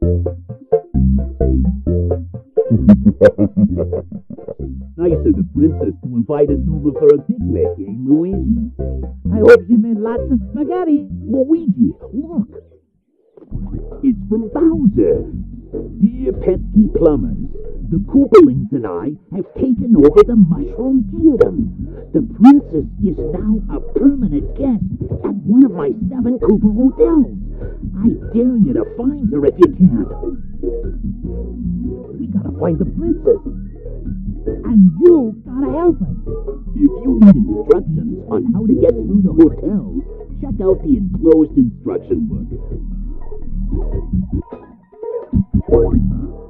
Nice of the princess to invite us over for a picnic, eh, Luigi? I hope she made lots of spaghetti. Luigi, look. It's from Bowser. Dear pesky plumbers, the Koopalings and I have taken over the Mushroom Kingdom. The princess is now a permanent guest at one of my 7 Koopa hotels. I dare you to find her if you can. We gotta find the princess. And you gotta help us. If you need instructions on how to get through the hotels, check out the enclosed instruction book.